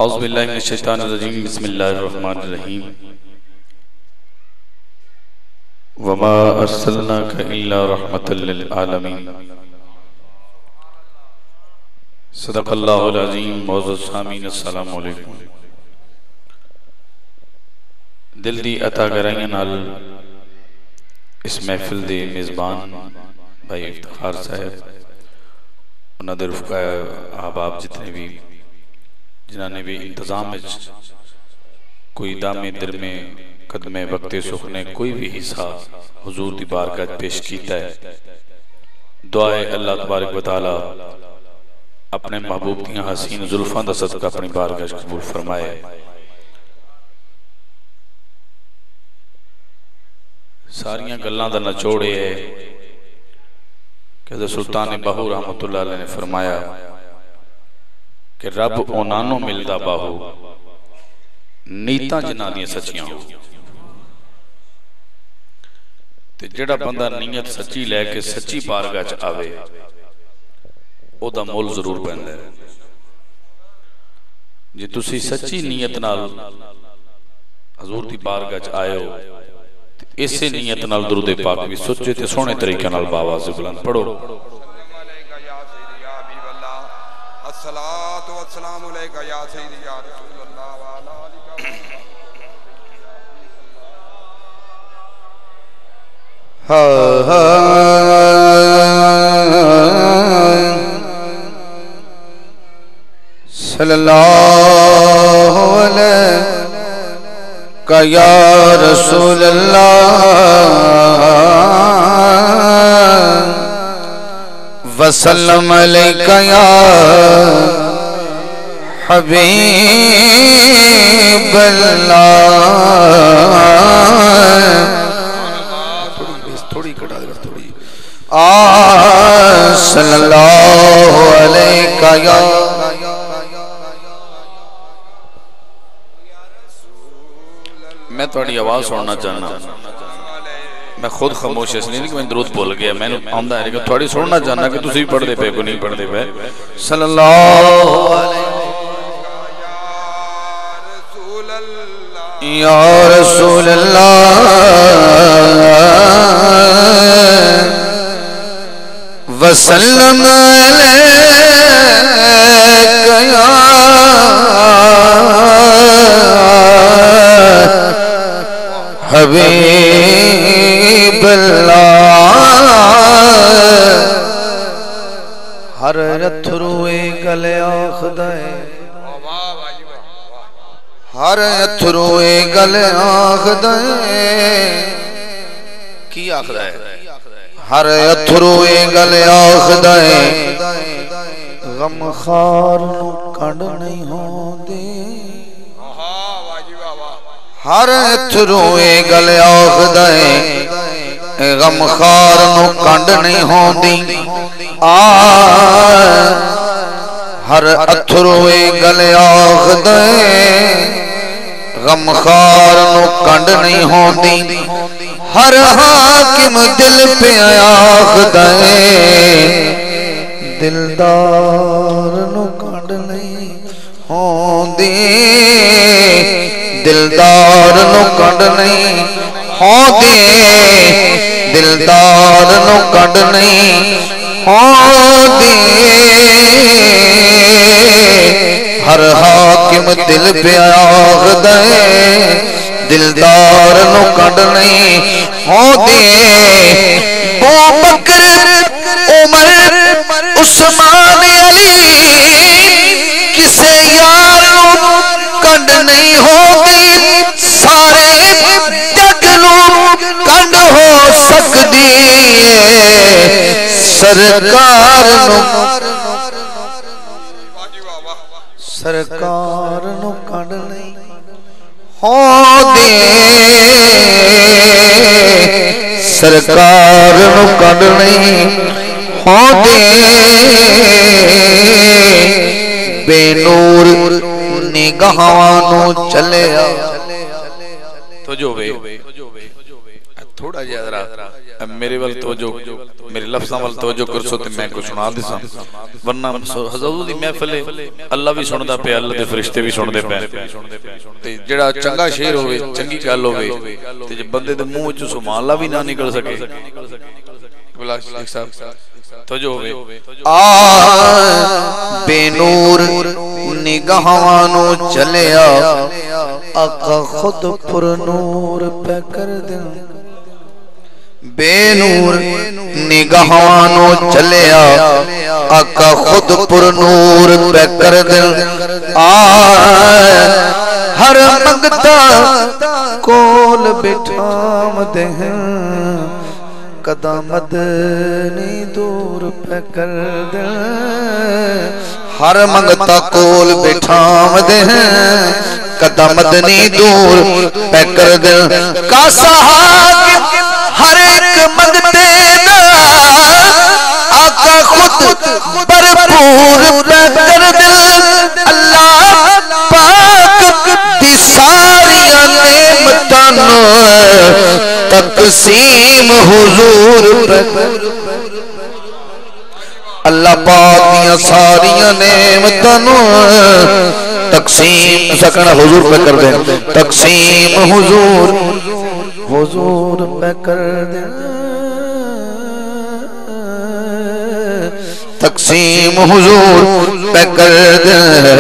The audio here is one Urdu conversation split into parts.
اعوذ باللہ من الشیطان الرجیم بسم اللہ الرحمن الرحیم وما ارسلناک الا رحمتا للعالمین صدق اللہ العظیم معزز سامعین السلام علیکم دل دی عطا کرائیں نال اس محفل دے میزبان بھائی افتخار صاحب انہاں دے رفقہ احباب جتنے بھی جنہاں نے بھی انتظام میں کوئی دامے در میں قدمے وقت سخنے کوئی بھی حصہ حضور دی بارگاہ پیش کیتا ہے دعائے اللہ تبارک و تعالی اپنے محبوب کی حسین زلفاں دا صدقہ اپنی بارگاہ قبول فرمائے ساریاں گلاں دا نچوڑے ہے کہ سلطان باہو رحمت اللہ علیہ نے فرمایا کہ رب اونانو ملدا باہو نیتاں جنہاں دیاں سچیاں ہو تے جڑا بندہ نیت سچی لے کے سچی بارگاہ چ آوے او دا مول ضرور پیندا ہے جے تسی سچی نیت نال حضور دی بارگاہ چ آئے ہو تے اسے نیت نال درود پاک بھی سچے تے سونے طریقے نال باواز بلند پڑھو الصلاة والسلام علیکہ یا سیدی یا رسول اللہ وعلا علیکہ صلی اللہ علیکہ یا رسول اللہ وسلم علیکہ یا حبیب اللہ تھوڑی کٹا دے تھوڑی صلی اللہ علیکہ یا میں تھوڑی آواز سننا چاہنا میں خود خاموش اس نہیں کہ میں درود بول گیا میں نے آمدہ ہے لیکن تھوڑی سننا چاہنا کہ تسی پڑھ دے پہ کو نہیں پڑھ دے پہ صلی اللہ یا رسول اللہ وسلم علیکہ یا حبیب اللہ ہر اتھروے گلے آخدائے ہر اتھروے گلے آخدائے کی آخدائے ہر اتھروے گلے آخدائے غم خار نو کنڈ نہیں ہوں دے ہر اتھروے گلے آخدائے غم خار نو کنڈ نہیں ہوں دی ہر اتھروے گلے آخدائے غم خار نو کنڈ نہیں ہوں دی ہر حاکم دل پہ آخدائے دلدار نو کنڈ نہیں ہوں دی دلدار نو کنڈ نہیں ہوں دی دلدار نو کنڈ نہیں ہوں دی ہر حاکم دل پہ آخدائے دلدار نو کنڈ نہیں ہوں دی ابو بکر عمر عثمان علی کسے یار نو کنڈ نہیں ہوندی سارے جگ نو کنڈ ہو سکدی سرکار نو کنڈ نہیں ہوندی سرکار نو کنڈ نہیں ہوندی بے نور نگاہاں چلے تو جو بے تھوڑا جہاں ذرا میرے وال توجہ میرے لفظاں وال توجہ کرسو تے میں کو سنا دساں ورنہ حضور دی محفل اللہ بھی سندا پیا اللہ دے فرشتے بھی سندے پے تے جڑا چنگا شعر ہوے چنگی گل ہوے تے جے بندے دے منہ وچوں سبحان اللہ بھی نہ نکل سکے بلا شیخ صاحب توجہ ہوے بے نور نگاہاں نو چلیا آقا خود پر نور پہ کر دے بے نور نگاہاں نو چلیا آقا خود پر نور پہ کر دے ہر منگتا کول بٹھام دے قدامت نہیں دور پہ کر دے ہر منگتا کول بٹھام دے قدامت نہیں دور پہ کر دے کا صحاق ہر ایک منگتے دا آقا خود بھرپور پہ کر دے اللہ پاک دی ساریاں نعمتاں تقسیم حضور پہ اللہ پاک دیاں ساریاں نعمتاں تقسیم سکنا حضور پہ کر دیں تقسیم حضور پہ کر دیں تقسیم حضور پہ کر دیں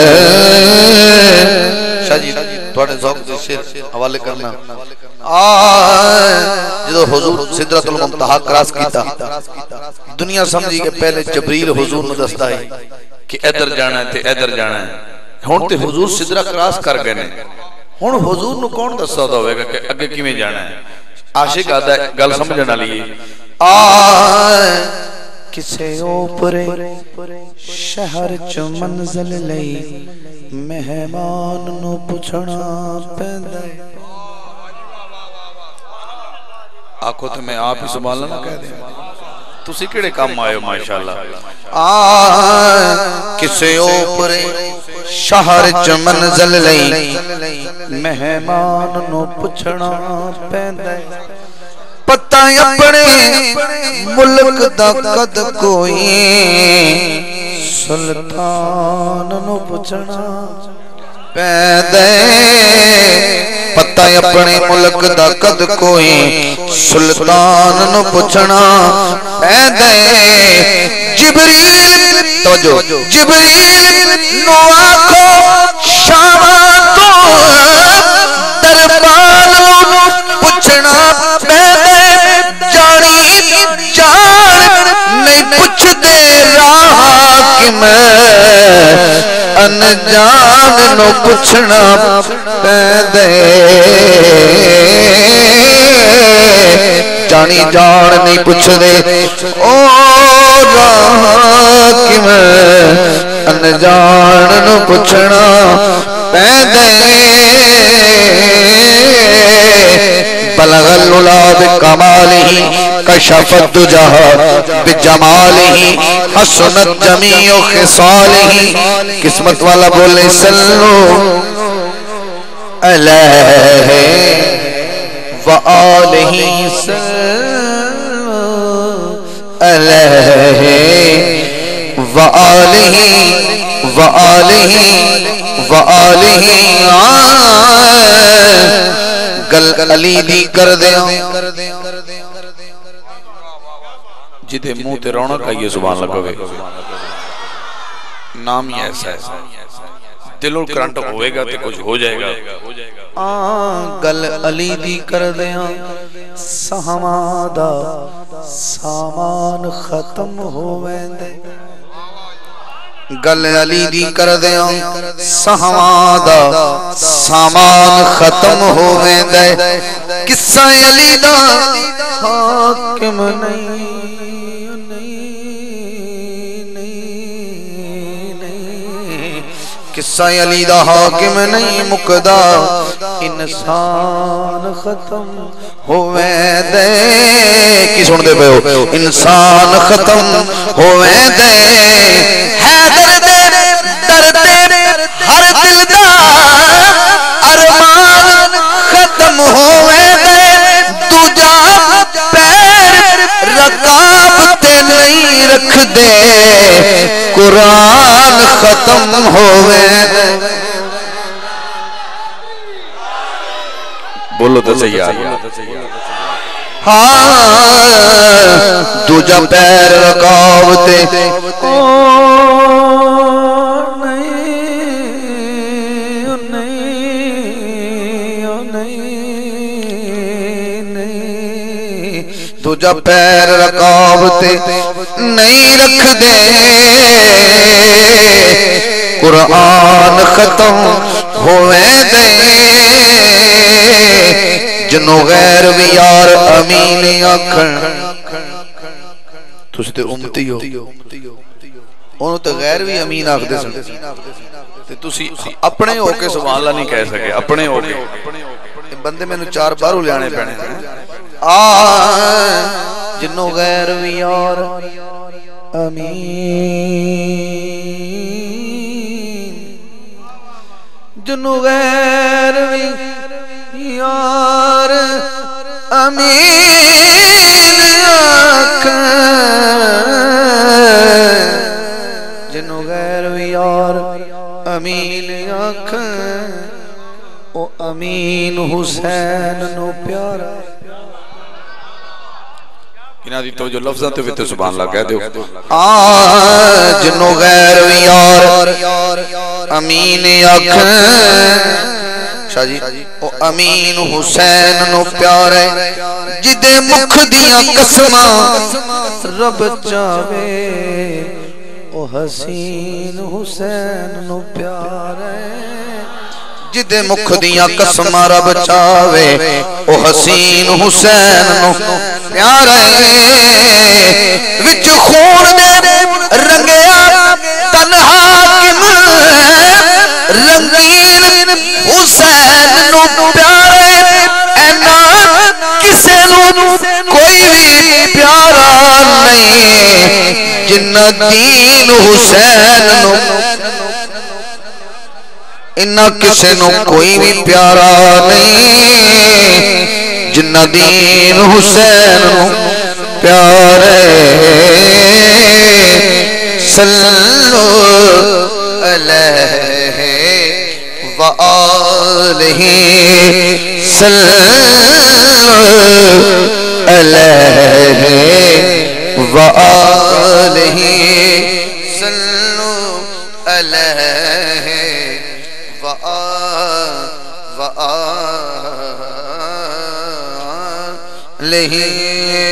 شاہ جی تھوڑے ذوق سے شیر حوالے کرنا جدو حضور سدرۃ المنتہا کراس کیتا دنیا سمجھی کہ پہلے جبریل حضور نو دستا ہے کہ ادھر جانا ہے تے ادھر جانا ہے ہن تے حضور سدرہ کراس کر گئے نے ہن حضور نو کون دستا ہوئے گا کہ اگے کیویں جانا ہے عاشق آدھا ہے گل سمجھن والی کسے اوپرے شہر چ منزل لئی مہمان نو پوچھنا پیندا ہے آنکھوں تو میں آپ ہی سنبھالنا نہ کہہ دیں تسی کیڑے کام آئے ہو ماشاءاللہ کسے اوپرے شہر چ منزل لئی مہمان نو پوچھنا پیندا ہے پتہ اپنے ملک دا قد کوئی سلطان نو پوچھنا پیندا ہے پتہ اپنے ملک دا قد کوئی سلطان نو پوچھنا پیندا ہے جبریل توجہ جبریل نو آکھو شام تو دربار نو پوچھنا پیندا جانی جان نہیں پوچھ دے راہ کہ میں انجان نو پوچھنا پیندا جانی جان نہیں پوچھ دے او راہ کہ میں انجان نو پوچھنا پیندا بلغ العلا بکمالہ کشف الدجا بجمالہ حسنت جمیع خصالہ قسمت والا بولے صلو علیہ وآلہ صلو علیہ وآلہ گل علی دی کر دیاں جدے منہ تے رونق آئیے سبحان اللہ کہوے نام ہی ایسا ہے دلوں کرنٹ ہوئے گا تے کچھ ہو جائے گا گل علی دی کر دیاں سہماں دا سامان ختم ہوویں دے گل علی دی کر دیاں سہماں دا سامان ختم ہوویں دے قصہ علی دا حاکم نہیں قصہ علی دا حاکم نہیں مقدا انسان ختم ہوئے دے کی سن دے پہ ہو انسان ختم ہوئے دے حیدر دے درد ہر دل دا ارمان ختم ہوئے دے تو جا پیر نہیں رکھ دے قرآن ختم ہوئے بولو تو صحیح ہاں دوجا پیر رکاوتے دوجا پیر رکاوتے نہیں رکھ دے قرآن ختم ہوئے دے جنو غیر بھی یار امین آکھن تُس تے امتی ہو انہوں تے غیر بھی امین آکھ دے سن تے تُسی اپنے ہو کے سبحان اللہ نہیں کہہ سکے اپنے ہو کے بندے میں نے 4 بار الیانے پہنے جنو غیر بھی یار امین جنو غیر بھی یار امین آکھن جنو غیر بھی یار امین آکھن او امین حسین نو پیارا انہاں دی توجہ لفظاں تے وچ سبحان اللہ کہہ دیو جنو غیر بھی یار امین آکھن شاہ جی او امین حسین نو پیارے جدے مکھ دیاں قسماں رب چاہے او حسین حسین نو پیارے جدے مکھ دیاں قسماں رب چاہے او حسین حسین نو پیارے وچ خون دے رنگیا تنہا کم رنگین حسین نو پیارے اینا کسے نو کوئی بھی پیارا نہیں جنہ دین حسین نو اینا کسے نو کوئی بھی پیارا نہیں جنہ دین حسین نو پیارے صلو علیہ وآلہ صلو علیہ وآلہ صلو علیہ وآلہ